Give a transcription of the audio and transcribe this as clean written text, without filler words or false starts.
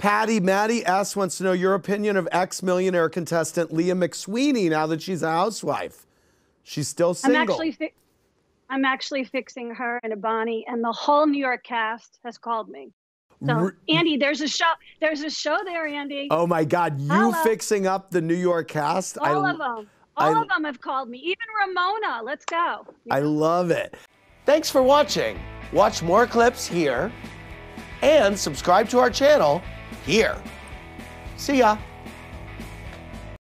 Patty, Maddie S. wants to know your opinion of ex-millionaire contestant Leah McSweeney now that she's a housewife. She's still single. I'm actually fixing her and a Bonnie, and the whole New York cast has called me. So, Andy, there's a show there, Andy. Oh my God, you fixing up the New York cast? All of them. All of them have called me. Even Ramona. Let's go. I love it. Thanks for watching. Watch more clips here and subscribe to our channel here. See ya.